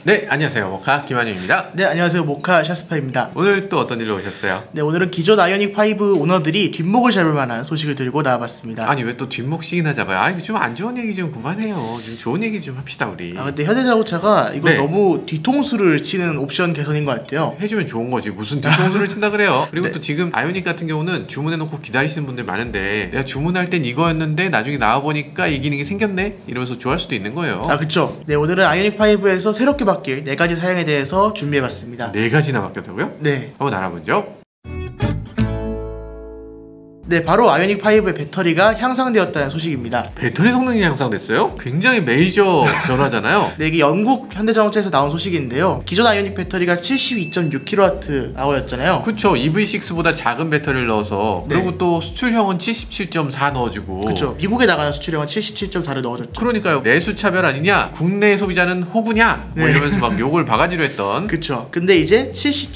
네, 안녕하세요. 모카 김한영입니다. 네, 안녕하세요. 모카 샤스파입니다. 오늘 또 어떤 일로 오셨어요? 네, 오늘은 기존 아이오닉5 오너들이 뒷목을 잡을 만한 소식을 들고 나와봤습니다. 아니, 왜 또 뒷목씩이나 잡아요? 아, 이거 좀 안 좋은 얘기 좀 그만해요. 좀 좋은 얘기 좀 합시다, 우리. 아, 근데 현대자동차가 이거 네. 너무 뒤통수를 치는 옵션 개선인 것 같아요. 해주면 좋은 거지. 무슨 뒤통수를 친다 그래요? 그리고 네. 또 지금 아이오닉 같은 경우는 주문해놓고 기다리시는 분들 많은데 내가 주문할 땐 이거였는데 나중에 나와보니까 이 기능이 생겼네? 이러면서 좋아할 수도 있는 거예요. 아, 그쵸. 네, 오늘은 아이오닉5에서 새롭게 바뀔 4가지 사양에 대해서 준비해봤습니다. 4가지나 바뀌었다고요? 네. 한번 알아보죠. 네, 바로 아이오닉5의 배터리가 향상되었다는 소식입니다. 배터리 성능이 향상됐어요? 굉장히 메이저 변화잖아요. 네, 이게 영국 현대자동차에서 나온 소식인데요. 기존 아이오닉 배터리가 72.6kWh였잖아요. 그쵸. EV6보다 작은 배터리를 넣어서 네. 그리고 또 수출형은 77.4 넣어주고. 그쵸. 미국에 나가는 수출형은 77.4를 넣어줬죠. 그러니까요. 내수 차별 아니냐? 국내 소비자는 호구냐? 뭐 네. 이러면서 막 욕을 바가지로 했던. 그쵸. 근데 이제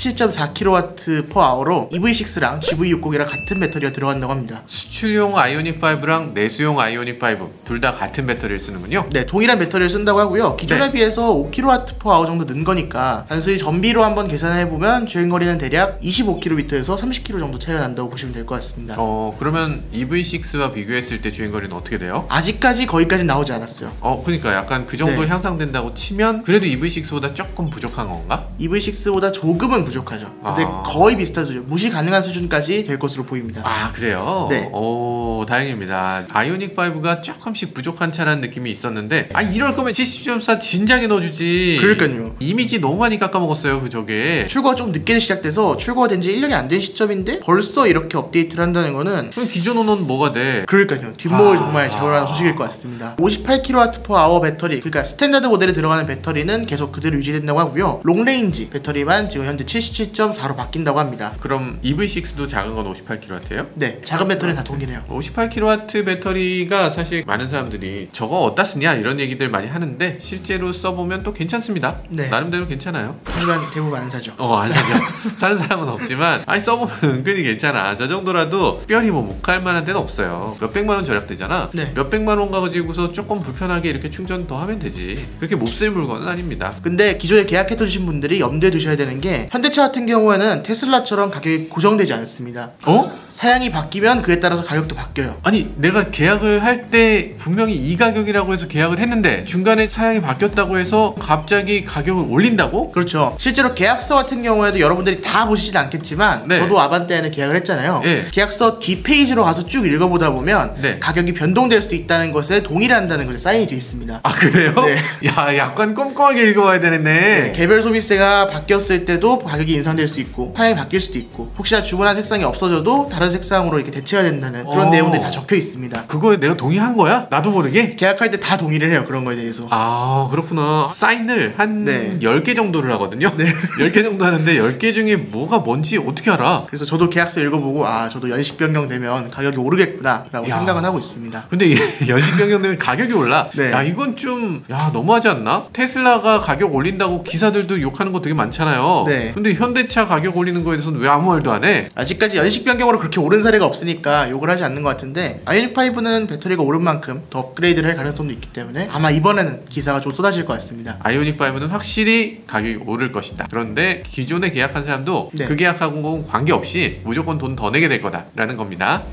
77.4kWh/h로 EV6랑 GV60이랑 같은 배터리가 들어간다고 합니다. 수출용 아이오닉5랑 내수용 아이오닉5 둘 다 같은 배터리를 쓰는군요. 네, 동일한 배터리를 쓴다고 하고요. 기존에 네. 비해서 5kWh 정도 는 거니까 단순히 전비로 한번 계산해보면 주행거리는 대략 25km에서 30km 정도 차이가 난다고 보시면 될 것 같습니다. 그러면 EV6와 비교했을 때 주행거리는 어떻게 돼요? 아직까지 거기까지 나오지 않았어요. 그러니까 약간 그 정도 네. 향상된다고 치면 그래도 EV6보다 조금 부족한 건가? EV6보다 조금은 부족하죠. 근데 거의 비슷한 수준, 무시 가능한 수준까지 될 것으로 보입니다. 아, 그래요? 네. 오, 다행입니다. 아이오닉5가 조금씩 부족한 차라는 느낌이 있었는데 이럴 거면 70.4 진작에 넣어주지. 그러니까요. 이미지 너무 많이 깎아먹었어요, 그저게. 출고가 좀 늦게 시작돼서 출고가 된 지 1년이 안 된 시점인데 벌써 이렇게 업데이트를 한다는 거는 그럼 기존 오너는 뭐가 돼? 그러니까요. 뒷목을 정말 잡을 만한 소식일 것 같습니다. 58kWh 배터리, 그러니까 스탠다드 모델에 들어가는 배터리는 계속 그대로 유지된다고 하고요. 롱레인지 배터리만 지금 현재 77.4로 바뀐다고 합니다. 그럼 EV6도 작은 건 58kW예요? 네, 작은 배터리는 다 동일해요. 58kW 배터리가 사실 많은 사람들이 저거 어디다 쓰냐 이런 얘기들 많이 하는데 실제로 써보면 또 괜찮습니다. 네. 나름대로 괜찮아요. 하지만 대부분 안 사죠. 안 사죠. 사는 사람은 없지만 써보면 은근히 괜찮아. 저 정도라도 특별히 뭐 못 갈 만한 데는 없어요. 몇백만 원 절약되잖아. 네. 몇백만 원 가지고서 조금 불편하게 이렇게 충전 더 하면 되지. 그렇게 몹쓸 물건은 아닙니다. 근데 기존에 계약해 두신 분들이 염두에 두셔야 되는 게 현대차 같은 경우에는 테슬라처럼 가격이 고정되지 않습니다. 사양이 바뀌면 그에 따라서 가격도 바뀌어요. 아니, 내가 계약을 할 때 분명히 이 가격이라고 해서 계약을 했는데 중간에 사양이 바뀌었다고 해서 갑자기 가격을 올린다고? 그렇죠. 실제로 계약서 같은 경우에도 여러분들이 다 보시진 않겠지만 네. 저도 아반떼에는 계약을 했잖아요. 네. 계약서 뒷페이지로 가서 쭉 읽어보다 보면 네. 가격이 변동될 수 있다는 것에 동의한다는 것에 사인이 되어 있습니다. 아, 그래요? 네. 야, 약간 꼼꼼하게 읽어봐야 되겠네. 개별 소비세가 바뀌었을 때도 가격이 인상될 수 있고 사양이 바뀔 수도 있고 혹시나 주문한 색상이 없어져도 다른 색상으로 이렇게 대체가 된다는 그런 내용들이 다 적혀 있습니다. 그거에 내가 동의한 거야? 나도 모르게? 계약할 때 다 동의를 해요. 그런 거에 대해서. 아, 그렇구나. 사인을 한 네. 10개 정도를 하거든요. 네. 10개 정도 하는데 10개 중에 뭐가 뭔지 어떻게 알아? 그래서 저도 계약서 읽어보고 저도 연식 변경되면 가격이 오르겠구나 라고 야. 생각은 하고 있습니다. 근데 연식 변경되면 가격이 올라? 네. 야, 이건 좀 너무하지 않나? 테슬라가 가격 올린다고 기사들도 욕하는 거 되게 많잖아요. 네. 근데 현대차 가격 올리는 거에 대해서는 왜 아무 말도 안 해? 아직까지 연식 변경으로 그렇게 오른 사례가 없으니까 욕을 하지 않는 것 같은데 아이오닉5는 배터리가 오른 만큼 더 업그레이드를 할 가능성도 있기 때문에 아마 이번에는 기사가 좀 쏟아질 것 같습니다. 아이오닉5는 확실히 가격이 오를 것이다. 그런데 기존에 계약한 사람도 네. 그 계약하고는 관계없이 무조건 돈 더 내게 될 거다라는 겁니다.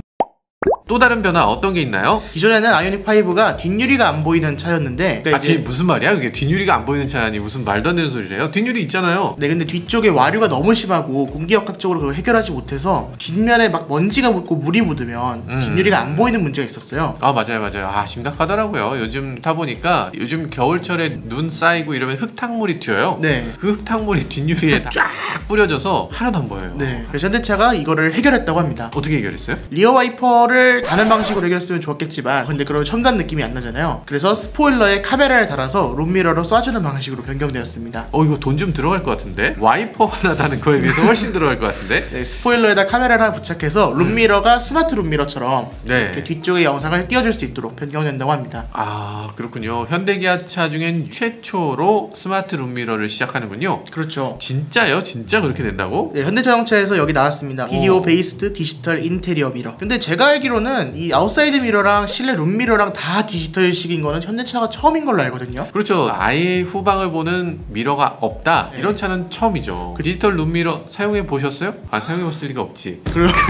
또 다른 변화 어떤 게 있나요? 기존에는 아이오닉5가 뒷유리가 안 보이는 차였는데 이게 무슨 말이야? 그게 뒷유리가 안 보이는 차라니 무슨 말도 안 되는 소리래요? 뒷유리 있잖아요. 네, 근데 뒤쪽에 와류가 너무 심하고 공기역학적으로 그걸 해결하지 못해서 뒷면에 막 먼지가 묻고 물이 묻으면 뒷유리가 안 보이는 문제가 있었어요. 맞아요. 심각하더라고요. 요즘 타보니까 요즘 겨울철에 눈 쌓이고 이러면 흙탕물이 튀어요. 네. 그 흙탕물이 뒷유리에 쫙 뿌려져서 하나도 안 보여요. 네. 그래서 현대차가 이거를 해결했다고 합니다. 어떻게 해결했어요? 리어 와이퍼를 다른 방식으로 해결했으면 좋았겠지만 근데 그런 첨단 느낌이 안 나잖아요. 그래서 스포일러에 카메라를 달아서 룸미러로 쏴주는 방식으로 변경되었습니다. 이거 돈 좀 들어갈 것 같은데? 와이퍼 하나 다는 거에 비해서 훨씬 들어갈 것 같은데? 네, 스포일러에다 카메라를 하나 부착해서 룸미러가 스마트 룸미러처럼 네. 이렇게 뒤쪽에 영상을 띄워줄 수 있도록 변경된다고 합니다. 그렇군요. 현대기아차 중엔 최초로 스마트 룸미러를 시작하는군요. 그렇죠. 진짜요? 진짜 그렇게 된다고? 네, 현대자동차에서 여기 나왔습니다. 비디오 베이스드 디지털 인테리어 미러. 근데 제가 알기로는 미러는 이 아웃사이드 미러랑 실내 룸 미러랑 다 디지털식인 거는 현대차가 처음인 걸로 알거든요. 그렇죠. 아예 후방을 보는 미러가 없다. 이런 차는 처음이죠. 그 디지털 룸 미러 사용해 보셨어요? 사용해 봤을 리가 없지.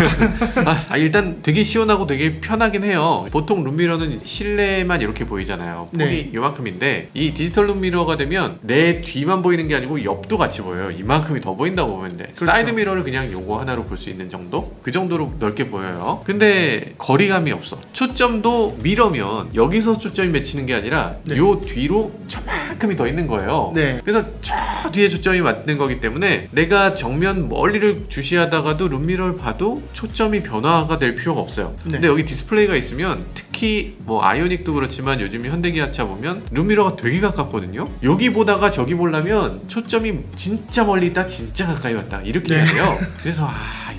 일단 되게 시원하고 되게 편하긴 해요. 보통 룸 미러는 실내만 이렇게 보이잖아요. 폭이 요만큼인데 이 디지털 룸 미러가 되면 내 뒤만 보이는 게 아니고 옆도 같이 보여요. 이만큼이 더 보인다고 보면 돼. 그렇죠. 사이드 미러를 그냥 요거 하나로 볼 수 있는 정도? 그 정도로 넓게 보여요. 근데 거리감이 없어. 초점도 미러면 여기서 초점이 맺히는 게 아니라 요 뒤로 저만큼이 더 있는 거예요. 그래서 저 뒤에 초점이 맞는 거기 때문에 내가 정면 멀리를 주시하다가도 룸미러를 봐도 초점이 변화가 될 필요가 없어요. 근데 여기 디스플레이가 있으면 특히 뭐 아이오닉도 그렇지만 요즘 현대기아차 보면 룸미러가 되게 가깝거든요. 여기 보다가 저기 보려면 초점이 진짜 멀리 있다 진짜 가까이 왔다 이렇게 해야 돼요. 그래서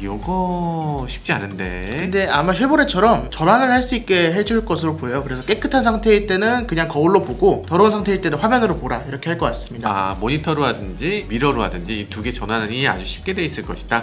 이거 쉽지 않은데. 근데 아마 쉐보레처럼 전환을 할 수 있게 해줄 것으로 보여요. 그래서 깨끗한 상태일 때는 그냥 거울로 보고 더러운 상태일 때는 화면으로 보라 이렇게 할 것 같습니다. 모니터로 하든지 미러로 하든지 이 두 개 전환이 아주 쉽게 돼 있을 것이다.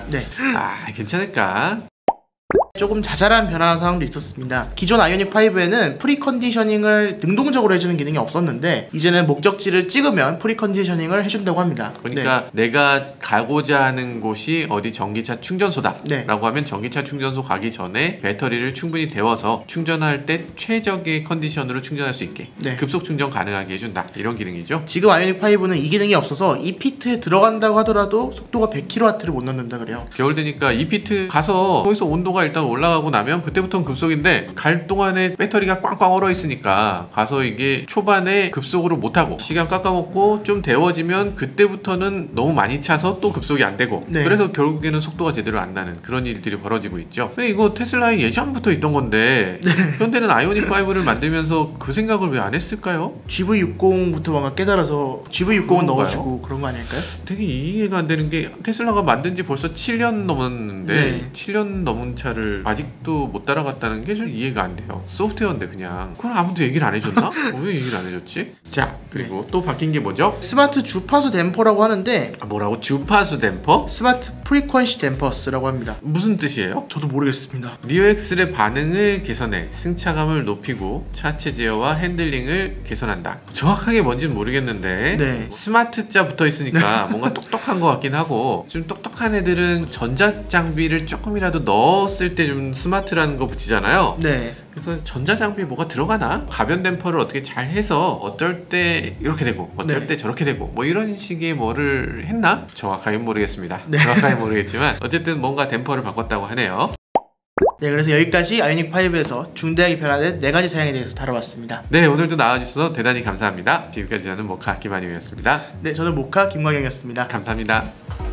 괜찮을까? 조금 자잘한 변화 사항도 있었습니다. 기존 아이오닉 5에는 프리컨디셔닝을 능동적으로 해주는 기능이 없었는데 이제는 목적지를 찍으면 프리컨디셔닝을 해준다고 합니다. 그러니까 내가 가고자 하는 곳이 어디 전기차 충전소다 라고 하면 전기차 충전소 가기 전에 배터리를 충분히 데워서 충전할 때 최적의 컨디션으로 충전할 수 있게 급속 충전 가능하게 해준다 이런 기능이죠. 지금 아이오닉 5는 이 기능이 없어서 이피트에 들어간다고 하더라도 속도가 100kW를 못 넣는다 그래요. 겨울 되니까 이피트 가서 거기서 온도가 일단 올라가고 나면 그때부터는 급속인데 갈 동안에 배터리가 꽝꽝 얼어 있으니까 가서 이게 초반에 급속으로 못하고 시간 깎아먹고 좀 데워지면 그때부터는 너무 많이 차서 또 급속이 안 되고 그래서 결국에는 속도가 제대로 안 나는 그런 일들이 벌어지고 있죠. 근데 이거 테슬라에 예전부터 있던 건데 현대는 아이오닉 5를 만들면서 그 생각을 왜 안 했을까요? GV60부터 뭔가 깨달아서 GV60은 넣어주고 그런 거 아닐까요? 되게 이해가 안 되는 게 테슬라가 만든 지 벌써 7년 넘었는데 7년 넘은 차를 아직도 못 따라갔다는 게 좀 이해가 안 돼요. 소프트웨어인데 그냥. 그건 아무도 얘기를 안 해줬나? 왜 얘기를 안 해줬지? 자, 그리고 또 바뀐 게 뭐죠? 스마트 주파수 댐퍼라고 하는데 뭐라고? 주파수 댐퍼? 스마트 프리퀀시 댐퍼스라고 합니다. 무슨 뜻이에요? 저도 모르겠습니다. 리어 엑셀의 반응을 개선해 승차감을 높이고 차체 제어와 핸들링을 개선한다. 정확하게 뭔지는 모르겠는데 스마트자 붙어 있으니까 뭔가 똑똑한 것 같긴 하고 좀 똑똑한 애들은 전자장비를 조금이라도 넣었을 때 좀 스마트라는 거 붙이잖아요. 그래서 전자장비에 뭐가 들어가나? 가변 댐퍼를 어떻게 잘 해서 어떨 때 이렇게 되고 어쩔 때 저렇게 되고 뭐 이런 식의 뭐를 했나? 정확하게 모르겠습니다. 정확하게 모르겠지만 어쨌든 뭔가 댐퍼를 바꿨다고 하네요. 그래서 여기까지 아이오닉 5에서 중대하게 변화된 4가지 사양에 대해서 다뤄봤습니다. 오늘도 나와주셔서 대단히 감사합니다. 지금까지 저는 모카 김한용이었습니다. 저는 모카 김광영이었습니다. 감사합니다.